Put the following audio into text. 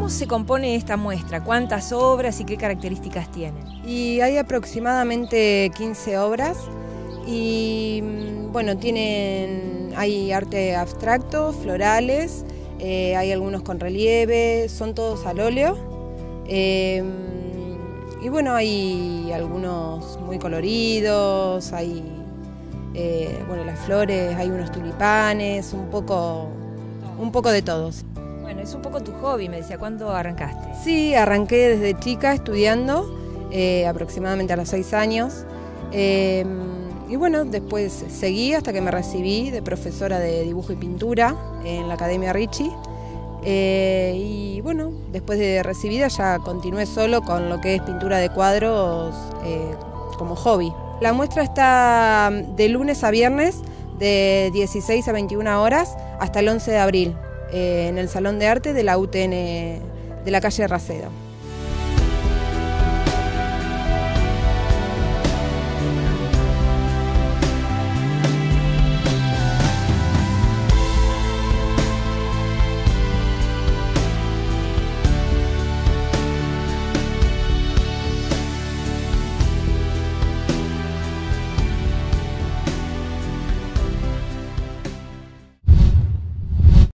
¿Cómo se compone esta muestra? ¿Cuántas obras y qué características tienen? Y hay aproximadamente 15 obras y bueno, hay arte abstracto, florales, hay algunos con relieve, son todos al óleo. Y bueno, hay algunos muy coloridos, hay las flores, hay unos tulipanes, un poco de todos. Bueno, es un poco tu hobby, me decía. ¿Cuándo arrancaste? Sí, arranqué desde chica estudiando, aproximadamente a los 6 años. Y bueno, después seguí hasta que me recibí de profesora de dibujo y pintura en la Academia Ricci. Y bueno, después de recibida ya continué solo con lo que es pintura de cuadros como hobby. La muestra está de lunes a viernes de 16 a 21 horas hasta el 11 de abril en el Salón de Arte de la UTN de la calle Racedo.